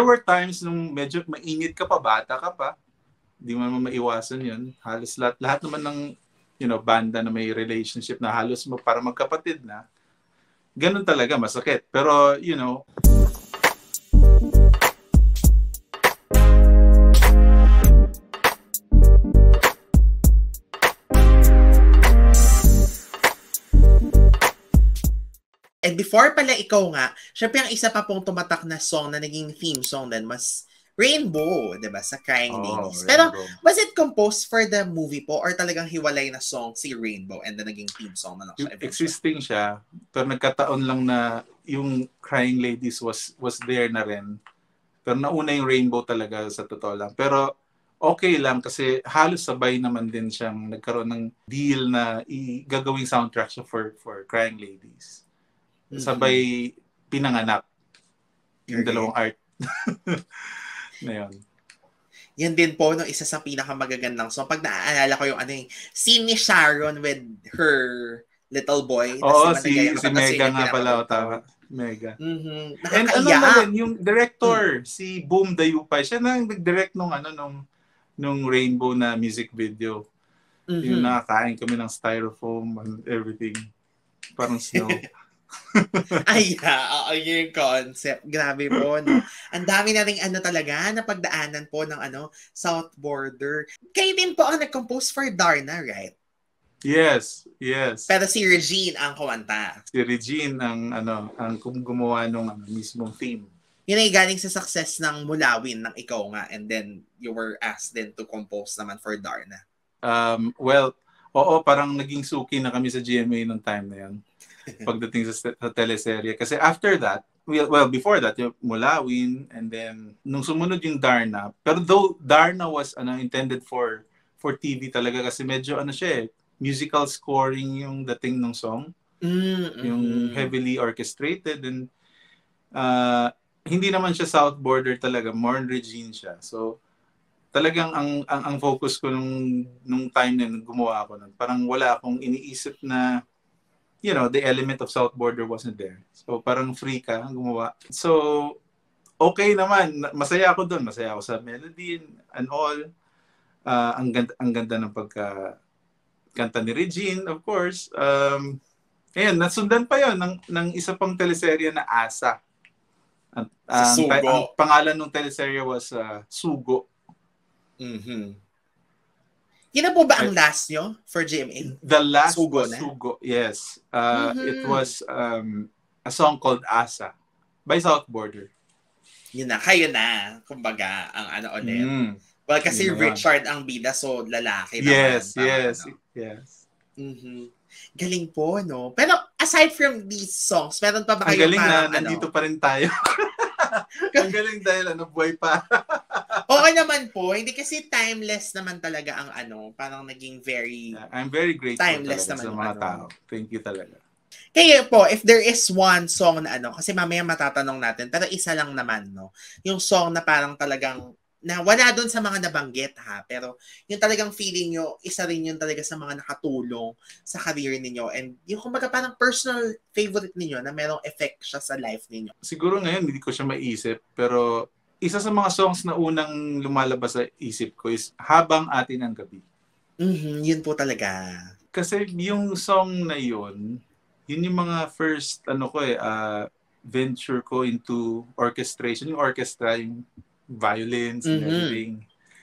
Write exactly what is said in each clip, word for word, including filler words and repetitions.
there were times nung medyo mainit ka pa, bata ka pa. Hindi mo naman maiwasan yun. Halos lahat, lahat naman ng you know, banda na may relationship na halos mag, para magkapatid na. Ganun talaga, masakit. Pero, you know, and before pala ikaw nga, syempre ang isa pa pong tumatak na song na naging theme song din was Rainbow, diba? Sa Crying oh, Ladies. Rainbow. Pero was it composed for the movie po or talagang hiwalay na song si Rainbow and then naging theme song na lang siya? Existing siya, pero nagkataon lang na yung Crying Ladies was was there na rin. Pero nauna yung Rainbow talaga sa totoo lang. Pero okay lang kasi halos sabay naman din siyang nagkaroon ng deal na i- gagawing soundtrack siya for for Crying Ladies. Sabay pinanganak yung Okay. dalawang art. Na yun. Yan din po no, isa sa pinakamagagandang song. Pag naaalala ko yung ano yung scene ni Sharon with her little boy. Oo, si, si Mega nga pala. O, tama. Mega. Mm-hmm. And ano na rin, yung director, hmm. si Boom Dayupay, siya na nag-direct nung, ano, nung, nung Rainbow na music video. Mm-hmm. Yung nakakain kami ng styrofoam and everything. Parang snow. Ay, yeah, uh, yung concept. Grabe po, no? Ang dami na rin ano talaga, na pagdaanan po ng ano, South Border. Kayo din po ang nag-compose for Darna, right? Yes, yes. Pero si Regine ang kumanta. Si Regine ang ano, ang gumawa nung ano, mismong theme. Yun ay galing sa success ng Mulawin ng ikaw nga and then you were asked then to compose naman for Darna. Um, well, oo, parang naging suki na kami sa G M A nung time na yan. Pagdating sa, sa teleserye. Kasi after that, well, well before that, yung Mulawin, and then, nung sumunod yung Darna, pero though Darna was ano, intended for for T V talaga kasi medyo ano siya eh, musical scoring yung dating ng song. Mm-hmm. Yung heavily orchestrated and uh, hindi naman siya South Border talaga, more Regine siya. So, talagang ang, ang, ang focus ko nung, nung time na gumawa ako nun, parang wala akong iniisip na you know, the element of South Border wasn't there. So, parang free ka gumawa. So, okay naman. Masaya ako doon. Masaya ako sa melody and all. Uh, ang, ganda, ang ganda ng pagka kanta ni Regine, of course. Um, ayan, nasundan pa yon ng, ng isa pang teleserye na Asa. At, um, Sugo. Ang pangalan ng teleserye was uh, Sugo. Mm-hmm. Yun na po ba ang last nyo for G M A? The last Sugo was na? Sugo, yes. Uh, mm-hmm. It was um, a song called Asa by South Border. Yun na, kayo na. Kumbaga, ang ano ulit. Mm. Well, kasi yun Richard ang bida, so lalaki naman. Yes, yes, ano. yes. Mm-hmm. Galing po, no? Pero aside from these songs, meron pa ba kayo parang, na, ano? nandito pa rin tayo. Ang galing dahil ano, buhay pa. Okay naman po. Hindi kasi timeless naman talaga ang ano. Parang naging very yeah, I'm very grateful timeless naman sa mga ano. tao. Thank you talaga. Kaya po, if there is one song na ano, kasi mamaya matatanong natin, pero isa lang naman, no? Yung song na parang talagang, na wala doon sa mga nabanggit ha, pero yung talagang feeling nyo, isa rin yun talaga sa mga nakatulong sa career ninyo. And yung kumbaga parang personal favorite ninyo na merong effect siya sa life ninyo. Siguro ngayon, hindi ko siya maisip, pero isa sa mga songs na unang lumalabas sa isip ko is Habang Atin ang Gabi. Mm-hmm, yun po talaga. Kasi yung song na yun, yun yung mga first, ano ko eh, uh, venture ko into orchestration. Yung orchestra, yung violins and mm-hmm. everything.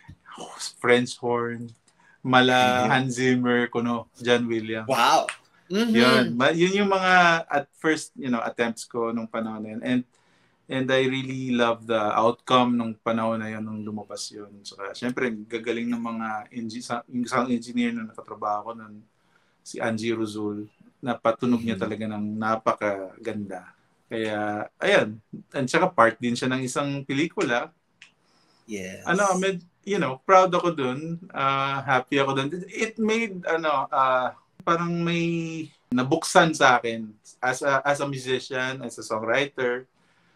French horn, mala Hans Zimmer, kuno, John Williams. Wow! Mm-hmm. Yun. Yun yung mga at first, you know, attempts ko nung panahon na yun. And And I really love the outcome nung panahon na yun nung lumabas yun. Saka, syempre, gagaling ng mga engi- yung sound engineer na nakatrabaho ko nun, si Angie Ruzul, na patunog niya talaga ng napakaganda. Kaya, ayan. And saka part din siya ng isang pelikula. Yes. Ano, med, you know, proud ako dun. Uh, happy ako dun. It made, ano, uh, parang may nabuksan sa akin as a, as a musician, as a songwriter.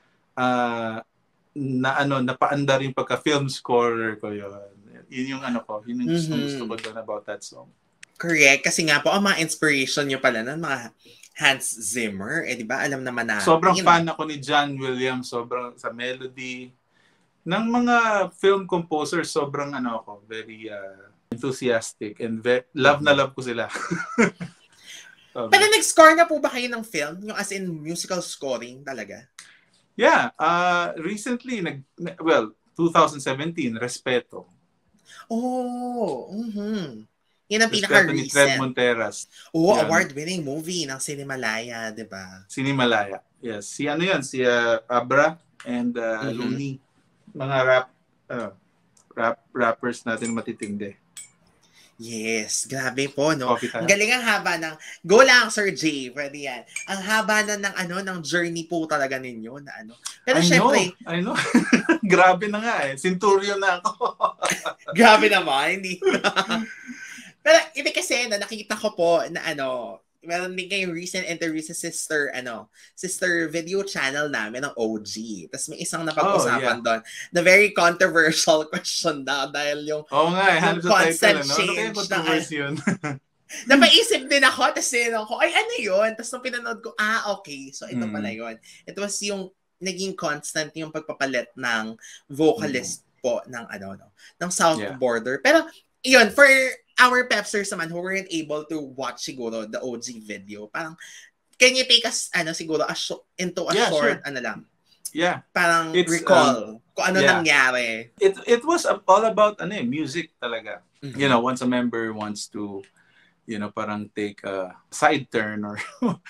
Uh, na ano, napaandar yung pagka-film scorer ko yun. Yun yung ano ko, yun yung mm-hmm. gusto ko doon about that song. Correct. Kasi nga po, ang mga inspiration nyo pala ng mga Hans Zimmer, eh di ba? Alam naman natin. Sobrang fan ako ni John Williams, sobrang sa melody, Ng mga film composers, sobrang ano ako, very uh, enthusiastic and ve- love na love ko sila. Pero nag-score na po ba kayo ng film? Yung as in musical scoring talaga? Yeah, uh, recently, nag, well, twenty seventeen, Respeto. Oh, mhm. Yan ang Respeto ni Fred pinaka-recent. Monteras. Oo, Yan. award-winning movie ng Cinemalaya, di ba? Cinemalaya, yes. Si ano yan, si uh, Abra and uh, Mhm. Looney. Mga rap, uh, rap rappers natin matitindi. Yes, grabe po, no? Coffee Ang tayo. galing ang haba ng, go lang, Sir Jay, pwede yan. Ang haba na ng, ano, ng journey po talaga ninyo, na ano. Pero I syempre, know, I know. Grabe na nga eh. Centurion na ako. grabe naman, hindi. Pero hindi kasi, na nakita ko po na ano, meron din kayong recent interview sa sister, ano, sister video channel namin ng O G. Tapos may isang napag-usapan Oh, yeah. doon na very controversial question na dahil yung Oo nga eh, yung hanap sa constant title. Ano, ano kaya change controversy yun? napaisip din ako, tapos tinanong ko, ay ano yun? Tapos nung pinanood ko, ah, okay. So ito Mm. pala yun. It was yung naging constant yung pagpapalit ng vocalist po ng ano no, ng South Yeah. Border. Pero yun, for our Pepsters naman who weren't able to watch siguro the O G video, parang can you take us ano siguro a sh- into a Yeah, short sure. ano lang, Yeah. parang It's, recall kung ano yeah. nangyari. It it was all about ano eh, music talaga. Mhm. You know, once a member wants to, you know, parang take a side turn or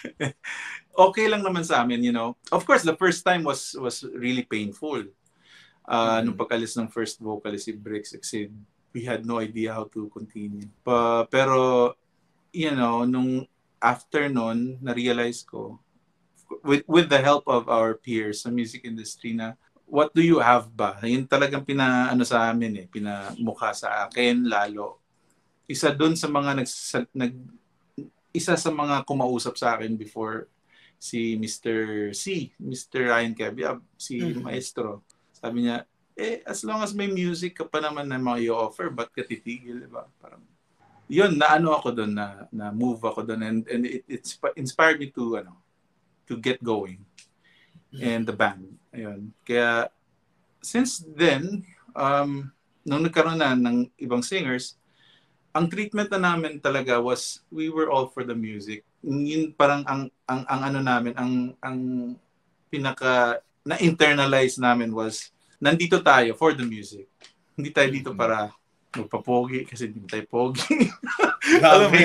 okay lang naman sa amin, you know. Of course, the first time was was really painful. Uh, Mhm. Nung pag-alis ng first vocalist si Bricks Exceed, we had no idea how to continue. Pa, pero, you know, nung after nun, na-realize ko, with, with the help of our peers sa music industry na, what do you have ba? Yun talagang pina, ano sa amin eh, pinamukha sa akin lalo. Isa dun sa mga nag, nag isa sa mga kumausap sa akin before si Mister C, Mister Ryan Kebiab, si Mhm. Maestro. Sabi niya, eh, as long as may music ka pa naman na mga i-offer, ba't ka titigil, di ba? Parang, yun, na ano ako doon, na, na move ako doon, and, and it, it inspired me to, ano, to get going. And the band. Ayun. Kaya, since then, um, nung nagkaroon na ng ibang singers, ang treatment na namin talaga was, we were all for the music. Yun parang ang, ang, ang ano namin, ang, ang pinaka, na-internalize namin was, nandito tayo for the music. Hindi tayo dito Mhm. para magpapogi kasi hindi tayo pogi. Grabe. Alam mo,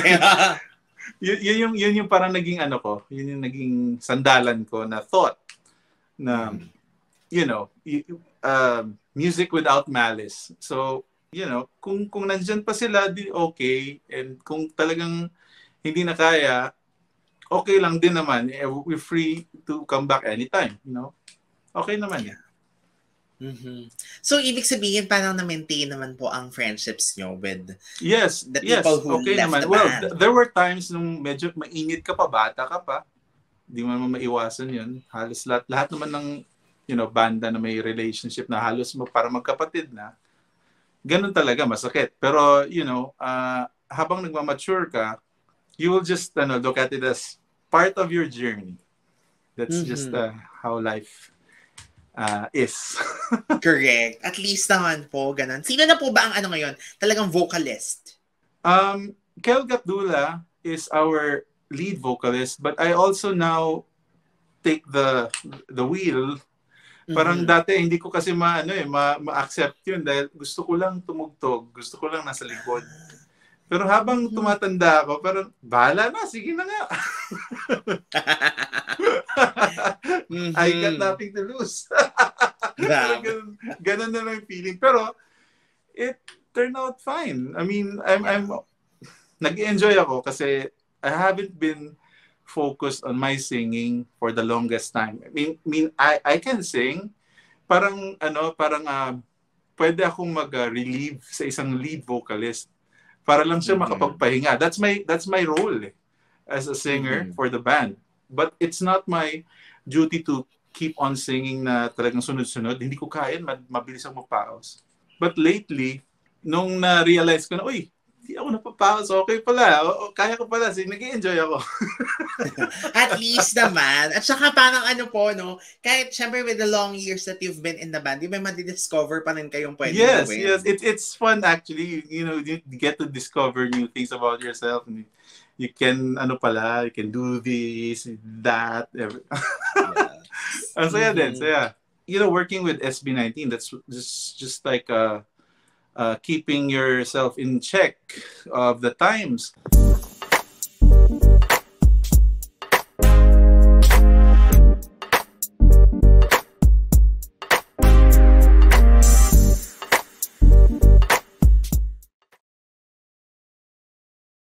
yun, yun, yung, yun yung parang naging ano ko, yun yung naging sandalan ko na thought na, Mhm. you know, y- uh, music without malice. So, you know, kung kung nandyan pa sila, di okay. And kung talagang hindi na kaya, okay lang din naman. Eh, we're free to come back anytime, you know? Okay naman. Yeah. Mhm. So, ibig sabihin, parang na-maintain naman po ang friendships nyo with Yes, the yes, people who okay left naman. the Well, band. th- there were times nung medyo mainit ka pa, bata ka pa. Di mo naman maiwasan yun. Halos lahat, lahat naman ng, you know, banda na may relationship na halos mo para magkapatid na. Ganun talaga, masakit. Pero, you know, uh, habang nagmamature ka, you will just ano, look at it as part of your journey. That's Mhm. just uh, how life uh, is. Correct. At least naman po, ganun. Sino na po ba ang ano ngayon? Talagang vocalist? Um, Kel Gatdula is our lead vocalist, but I also now take the the wheel. Parang Mhm. dati hindi ko kasi ma ano eh ma- ma-accept 'yun dahil gusto ko lang tumugtog, gusto ko lang nasa likod. Pero habang Mhm. tumatanda ako, parang bahala na, sige na nga. I got Mhm. nothing to lose. Grabe. ganun, ganun na lang yung feeling. Pero it turned out fine. I mean, I'm I'm nag-enjoy ako kasi I haven't been focused on my singing for the longest time. I mean, mean I I can sing. Parang ano, parang uh, pwede akong mag-relieve sa isang lead vocalist para lang siya Mhm. makapagpahinga. That's my that's my role eh, as a singer Mhm. for the band. But it's not my duty to keep on singing na talagang sunod-sunod. Hindi ko kaya, mabilis akong mapaos. But lately, nung na-realize ko na, uy, Hindi ako napapaos. Okay pala. O, kaya ko pala. Nag-i-enjoy ako. At least naman. At saka parang ano po, no? Kahit syempre with the long years that you've been in the band, di ba madidiscover pa rin kayong pwede Yes, gawin? yes. It, it's fun actually. You, you know, you get to discover new things about yourself. You can, ano pala, you can do this, that. Every... Yes. Ang saya Mhm. din, saya. You know, working with S B nineteen, that's just, just like uh, uh, keeping yourself in check of the times.